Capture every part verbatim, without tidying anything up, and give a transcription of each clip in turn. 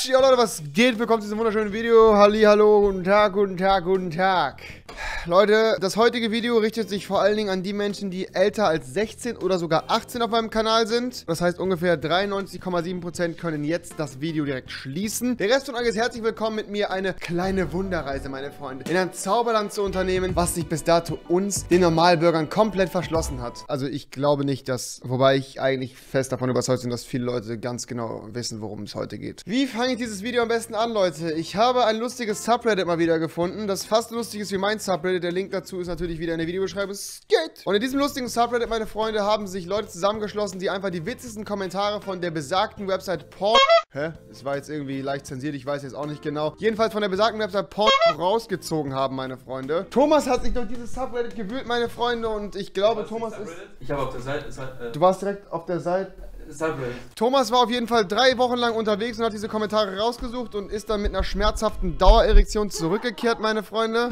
Ja Leute, was geht? Willkommen zu diesem wunderschönen Video. Halli, hallo, guten Tag, guten Tag, guten Tag. Leute, das heutige Video richtet sich vor allen Dingen an die Menschen, die älter als sechzehn oder sogar achtzehn auf meinem Kanal sind. Das heißt, ungefähr dreiundneunzig Komma sieben Prozent können jetzt das Video direkt schließen. Der Rest von euch ist herzlich willkommen, mit mir eine kleine Wunderreise, meine Freunde, in ein Zauberland zu unternehmen, was sich bis dato uns, den Normalbürgern, komplett verschlossen hat. Also ich glaube nicht, dass, wobei ich eigentlich fest davon überzeugt bin, dass viele Leute ganz genau wissen, worum es heute geht. Wie fange ich dieses Video am besten an, Leute? Ich habe ein lustiges Subreddit mal wieder gefunden, das fast lustig ist wie mein Subreddit. Der Link dazu ist natürlich wieder in der Videobeschreibung. Skate! Und in diesem lustigen Subreddit, meine Freunde, haben sich Leute zusammengeschlossen, die einfach die witzigsten Kommentare von der besagten Website Porn... Hä? Das war jetzt irgendwie leicht zensiert, ich weiß jetzt auch nicht genau. Jedenfalls von der besagten Website Porn rausgezogen haben, meine Freunde. Thomas hat sich durch dieses Subreddit gewühlt, meine Freunde, und ich glaube, Thomas ist... Ich habe auf der Seite... Äh du warst direkt auf der Seite... Subreddit. Thomas war auf jeden Fall drei Wochen lang unterwegs und hat diese Kommentare rausgesucht und ist dann mit einer schmerzhaften Dauererektion zurückgekehrt, meine Freunde.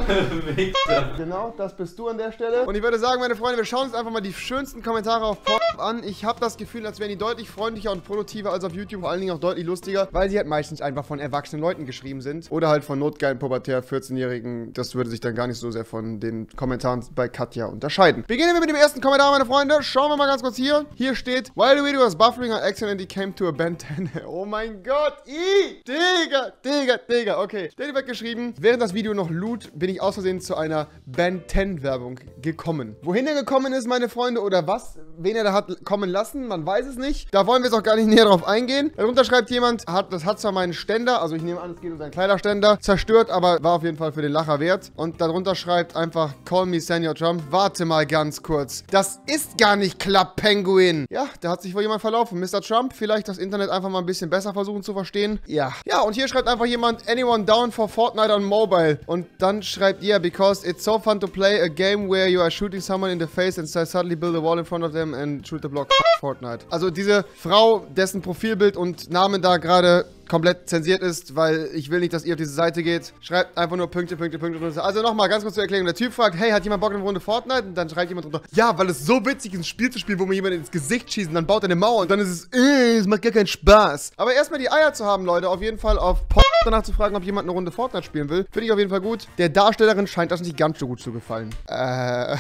Genau, das bist du an der Stelle. Und ich würde sagen, meine Freunde, wir schauen uns einfach mal die schönsten Kommentare auf Pornhub an. Ich habe das Gefühl, als wären die deutlich freundlicher und produktiver als auf YouTube, vor allen Dingen auch deutlich lustiger, weil sie halt meistens einfach von erwachsenen Leuten geschrieben sind. Oder halt von notgeilen, pubertär vierzehnjährigen. Das würde sich dann gar nicht so sehr von den Kommentaren bei Katja unterscheiden. Beginnen wir mit dem ersten Kommentar, meine Freunde. Schauen wir mal ganz kurz hier. Hier steht, while the video was buffering, I accidentally came to a Ben ten. Oh mein Gott, i, Digga, Digga, Digga. Okay, der wird geschrieben, während das Video noch lud, bin ich aus Versehen zu einer Ben ten Werbung gekommen. Wohin er gekommen ist, meine Freunde, oder was, wen er da hat kommen lassen, man weiß es nicht. Da wollen wir jetzt auch gar nicht näher drauf eingehen. Darunter schreibt jemand, hat, das hat zwar meinen Ständer, also ich nehme an, es geht um seinen Kleiderständer, zerstört, aber war auf jeden Fall für den Lacher wert. Und darunter schreibt einfach, call me Senior Trump. Warte mal ganz kurz. Das ist gar nicht Club Penguin. Ja, da hat sich wohl jemand verlaufen. Mister Trump, vielleicht das Internet einfach mal ein bisschen besser versuchen zu verstehen. Ja. Ja, und hier schreibt einfach jemand, anyone down for Fortnite on mobile. Und dann schreibt ihr, because it's so fun to play a game where you are shooting someone in the face and suddenly build a wall in front of them and shoot the block. Fortnite. Also diese Frau, dessen Profilbild und Name da gerade komplett zensiert ist, weil ich will nicht, dass ihr auf diese Seite geht. Schreibt einfach nur Punkte, Punkte, Punkte. Also nochmal ganz kurz zur Erklärung. Der Typ fragt, hey, hat jemand Bock auf eine Runde Fortnite? Und dann schreibt jemand drunter, ja, weil es so witzig ist, ein Spiel zu spielen, wo man jemanden ins Gesicht schießt und dann baut er eine Mauer und dann ist es, äh, es macht gar keinen Spaß. Aber erstmal die Eier zu haben, Leute, auf jeden Fall auf Porn danach zu fragen, ob jemand eine Runde Fortnite spielen will, finde ich auf jeden Fall gut. Der Darstellerin scheint das nicht ganz so gut zu gefallen. Äh...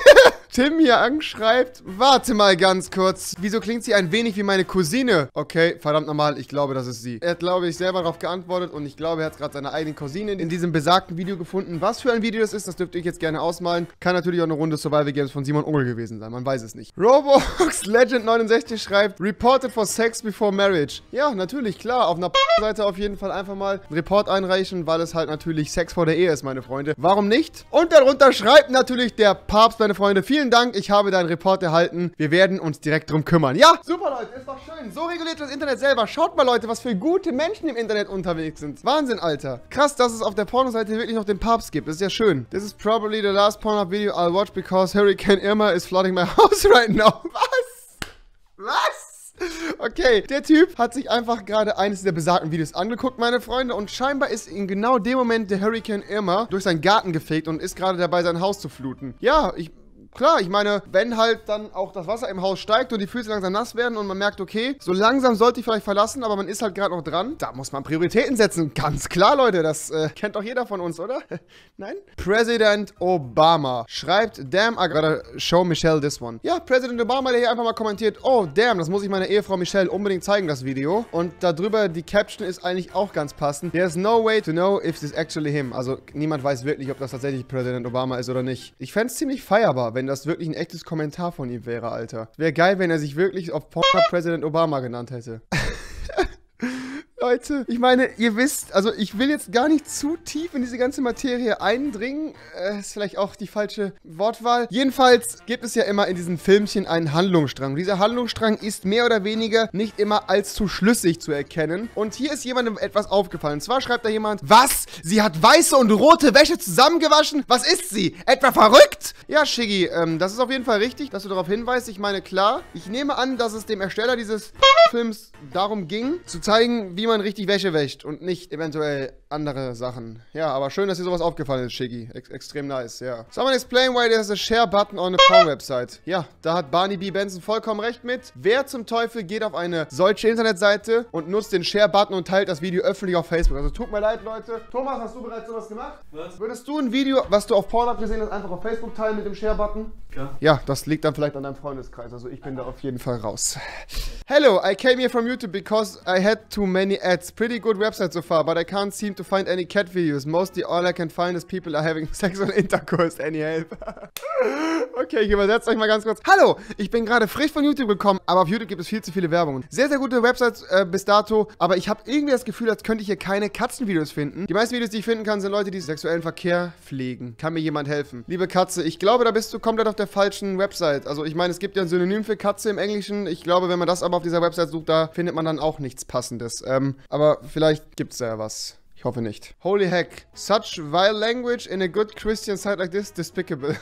Tim hier anschreibt, warte mal ganz kurz, wieso klingt sie ein wenig wie meine Cousine? Okay, verdammt nochmal, ich glaube, das ist sie. Er hat, glaube ich, selber darauf geantwortet und ich glaube, er hat gerade seine eigene Cousine in diesem besagten Video gefunden. Was für ein Video das ist, das dürft ihr euch jetzt gerne ausmalen. Kann natürlich auch eine Runde Survival Games von Simon Ungel gewesen sein, man weiß es nicht. Roblox Legend neunundsechzig schreibt, reported for sex before marriage. Ja, natürlich, klar, auf einer Seite auf jeden Fall einfach mal einen Report einreichen, weil es halt natürlich Sex vor der Ehe ist, meine Freunde. Warum nicht? Und darunter schreibt natürlich der Papst, meine Freunde, vielen Dank, ich habe deinen Report erhalten. Wir werden uns direkt drum kümmern. Ja, super, Leute, ist doch schön. So reguliert das Internet selber. Schaut mal, Leute, was für gute Menschen im Internet unterwegs sind. Wahnsinn, Alter. Krass, dass es auf der Pornoseite wirklich noch den Papst gibt. Das ist ja schön. This is probably the last porno video I'll watch because Hurricane Irma is flooding my house right now. Was? Was? Okay, der Typ hat sich einfach gerade eines der besagten Videos angeguckt, meine Freunde, und scheinbar ist in genau dem Moment der Hurricane Irma durch seinen Garten gefegt und ist gerade dabei, sein Haus zu fluten. Ja, ich... Klar, ich meine, wenn halt dann auch das Wasser im Haus steigt und die Füße langsam nass werden und man merkt, okay, so langsam sollte ich vielleicht verlassen, aber man ist halt gerade noch dran, da muss man Prioritäten setzen. Ganz klar, Leute, das äh, kennt doch jeder von uns, oder? Nein? Präsident Obama schreibt, damn, I gotta show Michelle this one. Ja, Präsident Obama, der hier einfach mal kommentiert, oh, damn, das muss ich meiner Ehefrau Michelle unbedingt zeigen, das Video. Und darüber, die Caption ist eigentlich auch ganz passend. There's no way to know if this is actually him. Also, niemand weiß wirklich, ob das tatsächlich Präsident Obama ist oder nicht. Ich fände es ziemlich feierbar, wenn das wirklich ein echtes Kommentar von ihm wäre, Alter. Wäre geil, wenn er sich wirklich auf Pornhub Präsident Obama genannt hätte. Leute, ich meine, ihr wisst, also ich will jetzt gar nicht zu tief in diese ganze Materie eindringen. Äh, ist vielleicht auch die falsche Wortwahl. Jedenfalls gibt es ja immer in diesen Filmchen einen Handlungsstrang. Dieser Handlungsstrang ist mehr oder weniger nicht immer allzu schlüssig zu erkennen. Und hier ist jemandem etwas aufgefallen. Und zwar schreibt da jemand, was? Sie hat weiße und rote Wäsche zusammengewaschen? Was ist sie? Etwa verrückt? Ja, Shiggy, ähm, das ist auf jeden Fall richtig, dass du darauf hinweist. Ich meine, klar, ich nehme an, dass es dem Ersteller dieses Films darum ging, zu zeigen, wie man richtig Wäsche wäscht und nicht eventuell andere Sachen. Ja, aber schön, dass dir sowas aufgefallen ist, Shiggy. Ex extrem nice, ja. Someone explain why there's a share button on a porn website. Ja, da hat Barney B. Benson vollkommen recht mit. Wer zum Teufel geht auf eine solche Internetseite und nutzt den Share-Button und teilt das Video öffentlich auf Facebook? Also tut mir leid, Leute. Thomas, hast du bereits sowas gemacht? Was? Würdest du ein Video, was du auf Pornhub gesehen hast, einfach auf Facebook teilen mit dem Share-Button? Ja. Ja, das liegt dann vielleicht an deinem Freundeskreis. Also ich bin da auf jeden Fall raus. Hello, I came here from YouTube because I had too many ads. Pretty good website so far, but I can't seem to find any cat videos. Mostly all I can find is people are having sexual intercourse. Any help? Okay, ich übersetze euch mal ganz kurz. Hallo, ich bin gerade frisch von YouTube gekommen, aber auf YouTube gibt es viel zu viele Werbungen. Sehr, sehr gute Websites äh, bis dato, aber ich habe irgendwie das Gefühl, als könnte ich hier keine Katzenvideos finden. Die meisten Videos, die ich finden kann, sind Leute, die sexuellen Verkehr pflegen. Kann mir jemand helfen? Liebe Katze, ich glaube, da bist du komplett auf der falschen Website. Also ich meine, es gibt ja ein Synonym für Katze im Englischen. Ich glaube, wenn man das aber auf dieser Website sucht, da findet man dann auch nichts Passendes. Ähm, aber vielleicht gibt es da ja was. Ich hoffe nicht. Holy heck. Such vile language in a good Christian site like this, despicable.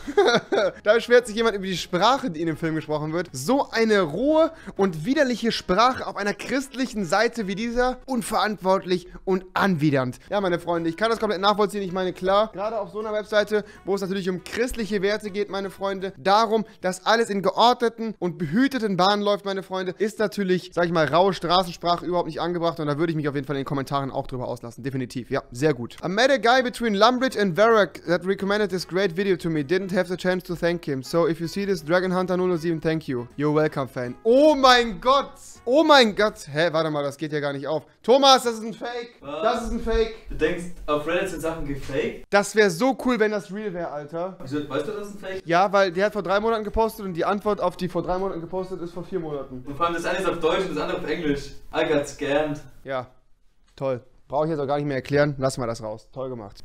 Da beschwert sich jemand über die Sprache, die in dem Film gesprochen wird. So eine rohe und widerliche Sprache auf einer christlichen Seite wie dieser. Unverantwortlich und anwidernd. Ja, meine Freunde, ich kann das komplett nachvollziehen. Ich meine, klar, gerade auf so einer Webseite, wo es natürlich um christliche Werte geht, meine Freunde, darum, dass alles in geordneten und behüteten Bahnen läuft, meine Freunde, ist natürlich, sag ich mal, raue Straßensprache überhaupt nicht angebracht. Und da würde ich mich auf jeden Fall in den Kommentaren auch drüber auslassen. Definitiv. Ja, sehr gut. I met a guy between Lumbridge and Varrock that recommended this great video to me. Didn't have the chance to thank him. So if you see this, Dragon Hunter null null sieben, thank you. You're welcome, Fan. Oh mein Gott. Oh mein Gott. Hä, warte mal, das geht ja gar nicht auf. Thomas, das ist ein Fake. Was? Das ist ein Fake. Du denkst, auf Reddit sind Sachen gefaked? Das wäre so cool, wenn das real wäre, Alter. Wieso, weißt du, das ist ein Fake? Ja, weil der hat vor drei Monaten gepostet und die Antwort auf die vor drei Monaten gepostet ist vor vier Monaten. Und vor allem das eine ist auf Deutsch und das andere auf Englisch. I got scammed. Ja, toll. Brauche ich jetzt auch gar nicht mehr erklären. Lassen wir das raus. Toll gemacht.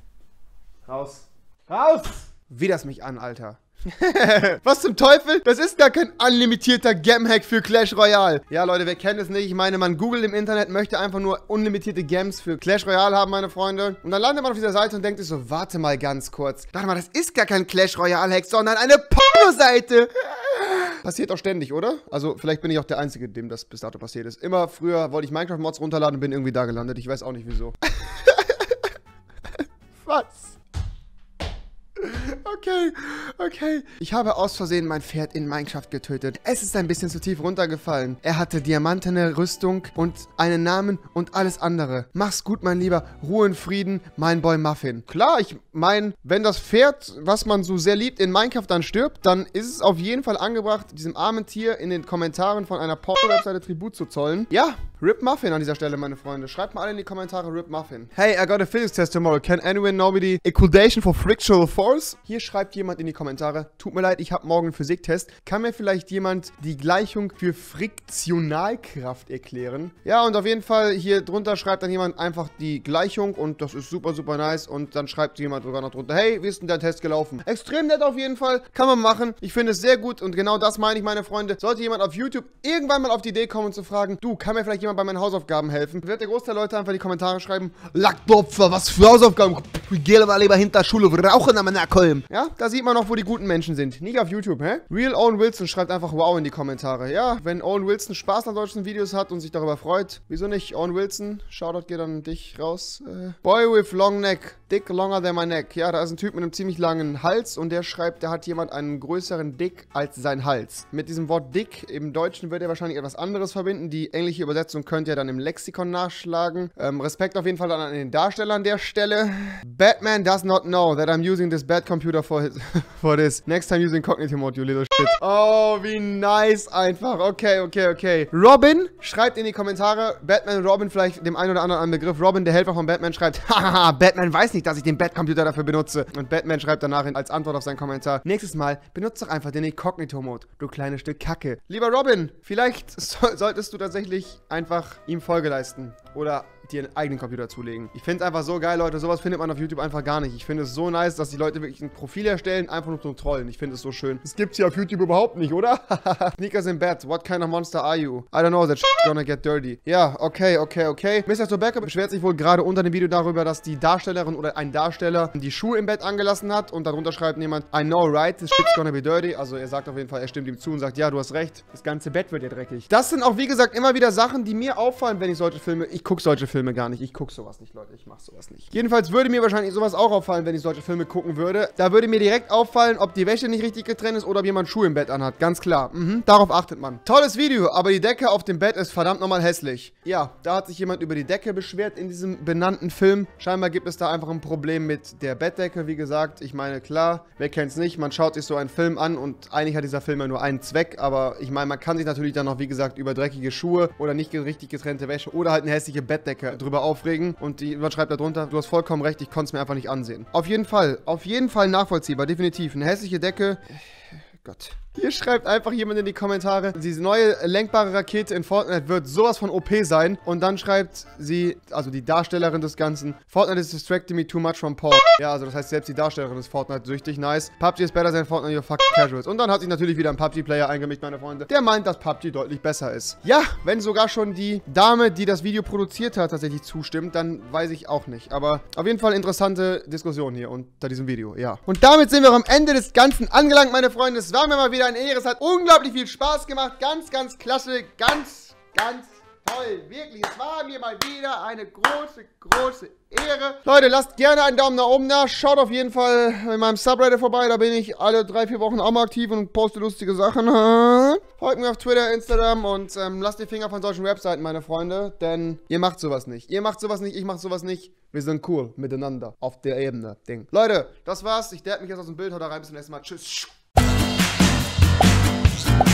Raus. Raus! Wie das mich an, Alter. Was zum Teufel? Das ist gar kein unlimitierter Gem-Hack für Clash Royale. Ja, Leute, wer kennt es nicht? Ich meine, man googelt im Internet, möchte einfach nur unlimitierte Gems für Clash Royale haben, meine Freunde. Und dann landet man auf dieser Seite und denkt sich so, warte mal ganz kurz. Warte mal, das ist gar kein Clash Royale-Hack, sondern eine Porno-Seite. Passiert auch ständig, oder? Also, vielleicht bin ich auch der Einzige, dem das bis dato passiert ist. Immer früher wollte ich Minecraft-Mods runterladen und bin irgendwie da gelandet. Ich weiß auch nicht, wieso. Was? Okay, okay. Ich habe aus Versehen mein Pferd in Minecraft getötet. Es ist ein bisschen zu tief runtergefallen. Er hatte diamantene Rüstung und einen Namen und alles andere. Mach's gut, mein Lieber. Ruhe in Frieden, mein Boy Muffin. Klar, ich meine, wenn das Pferd, was man so sehr liebt, in Minecraft dann stirbt, dann ist es auf jeden Fall angebracht, diesem armen Tier in den Kommentaren von einer Porno-Webseite Tribut zu zollen. Ja, Rip Muffin an dieser Stelle, meine Freunde. Schreibt mal alle in die Kommentare Rip Muffin. Hey, I got a physics test tomorrow. Can anyone know me the equation for frictional force? Hier schreibt jemand in die Kommentare. Tut mir leid, ich habe morgen einen Physiktest. Kann mir vielleicht jemand die Gleichung für Friktionalkraft erklären? Ja, und auf jeden Fall hier drunter schreibt dann jemand einfach die Gleichung und das ist super, super nice. Und dann schreibt jemand sogar noch drunter, hey, wie ist denn dein Test gelaufen? Extrem nett auf jeden Fall. Kann man machen. Ich finde es sehr gut und genau das meine ich, meine Freunde. Sollte jemand auf YouTube irgendwann mal auf die Idee kommen und zu fragen, du, kann mir vielleicht jemand bei meinen Hausaufgaben helfen? Wird der Großteil der Leute einfach in die Kommentare schreiben, Lackdopfer, was für Hausaufgaben? Ich gehe mal lieber hinter Schule, rauchen am Nackholm. Ja, da sieht man noch, wo die guten Menschen sind. Nicht auf YouTube, hä? Real Owen Wilson schreibt einfach wow in die Kommentare. Ja, wenn Owen Wilson Spaß an solchen Videos hat und sich darüber freut, wieso nicht? Owen Wilson, Shoutout geht an dich raus. Äh, Boy with long neck, dick longer than my neck. Ja, da ist ein Typ mit einem ziemlich langen Hals und der schreibt, da hat jemand einen größeren Dick als sein Hals. Mit diesem Wort dick im Deutschen wird er wahrscheinlich etwas anderes verbinden. Die englische Übersetzung könnt ihr dann im Lexikon nachschlagen. Ähm, Respekt auf jeden Fall dann an den Darsteller an der Stelle. Batman does not know that I'm using this bad computer for his, for this. Next time using cognitive mode, you little shit. Oh, wie nice einfach. Okay, okay, okay. Robin schreibt in die Kommentare, Batman Robin vielleicht dem einen oder anderen einen Begriff. Robin, der Helfer von Batman, schreibt, haha, Batman weiß nicht, dass ich den Bad-Computer dafür benutze. Und Batman schreibt danach als Antwort auf seinen Kommentar, nächstes Mal benutzt doch einfach den Incognito-Mode, du kleines Stück Kacke. Lieber Robin, vielleicht so solltest du tatsächlich einfach ihm Folge leisten. Oder dir einen eigenen Computer zulegen. Ich finde es einfach so geil, Leute. Sowas findet man auf YouTube einfach gar nicht. Ich finde es so nice, dass die Leute wirklich ein Profil erstellen, einfach nur zum Trollen. Ich finde es so schön. Das gibt's hier auf YouTube überhaupt nicht, oder? Sneakers in bed. What kind of monster are you? I don't know. That shit's gonna get dirty. Ja, okay, okay, okay. Mister Tobacco beschwert sich wohl gerade unter dem Video darüber, dass die Darstellerin oder ein Darsteller die Schuhe im Bett angelassen hat und darunter schreibt jemand, I know, right? This shit's gonna be dirty. Also er sagt auf jeden Fall, er stimmt ihm zu und sagt, ja, du hast recht. Das ganze Bett wird ja dreckig. Das sind auch, wie gesagt, immer wieder Sachen, die mir auffallen, wenn ich solche Filme... Ich gucke solche Filme gar nicht. Ich gucke sowas nicht, Leute. Ich mache sowas nicht. Jedenfalls würde mir wahrscheinlich sowas auch auffallen, wenn ich solche Filme gucken würde. Da würde mir direkt auffallen, ob die Wäsche nicht richtig getrennt ist oder ob jemand Schuhe im Bett anhat. Ganz klar. Mhm, darauf achtet man. Tolles Video, aber die Decke auf dem Bett ist verdammt nochmal hässlich. Ja, da hat sich jemand über die Decke beschwert in diesem benannten Film. Scheinbar gibt es da einfach ein Problem mit der Bettdecke. Wie gesagt, ich meine, klar, wer kennt es nicht? Man schaut sich so einen Film an und eigentlich hat dieser Film ja nur einen Zweck. Aber ich meine, man kann sich natürlich dann noch, wie gesagt, über dreckige Schuhe oder nicht richtig getrennte Wäsche oder halt eine hässliche Bettdecke drüber aufregen. Und die, man schreibt da drunter, du hast vollkommen recht, ich konnte es mir einfach nicht ansehen. Auf jeden Fall, auf jeden Fall nachvollziehbar, definitiv. Eine hässliche Decke. Gott. Hier schreibt einfach jemand in die Kommentare, diese neue lenkbare Rakete in Fortnite wird sowas von O P sein. Und dann schreibt sie, also die Darstellerin des Ganzen, Fortnite is distracting me too much from Paul. Ja, also das heißt, selbst die Darstellerin ist Fortnite-süchtig. Nice. P U B G is better than Fortnite, you're fucking casuals. Und dann hat sich natürlich wieder ein P U B G-Player eingemischt, meine Freunde. Der meint, dass P U B G deutlich besser ist. Ja, wenn sogar schon die Dame, die das Video produziert hat, tatsächlich zustimmt, dann weiß ich auch nicht. Aber auf jeden Fall interessante Diskussion hier unter diesem Video, ja. Und damit sind wir am Ende des Ganzen angelangt, meine Freunde. Es war mir mal wieder eine Ehre. Es hat unglaublich viel Spaß gemacht. Ganz, ganz klasse. Ganz, ganz toll. Wirklich. Es war mir mal wieder eine große, große Ehre. Leute, lasst gerne einen Daumen nach oben da. Schaut auf jeden Fall in meinem Subreddit vorbei. Da bin ich alle drei, vier Wochen auch mal aktiv und poste lustige Sachen. Folgt mir auf Twitter, Instagram und ähm, lasst die Finger von solchen Webseiten, meine Freunde. Denn ihr macht sowas nicht. Ihr macht sowas nicht, ich mach sowas nicht. Wir sind cool miteinander auf der Ebene. Ding. Leute, das war's. Ich derb mich jetzt aus dem Bild. Haut da rein. Bis zum nächsten Mal. Tschüss.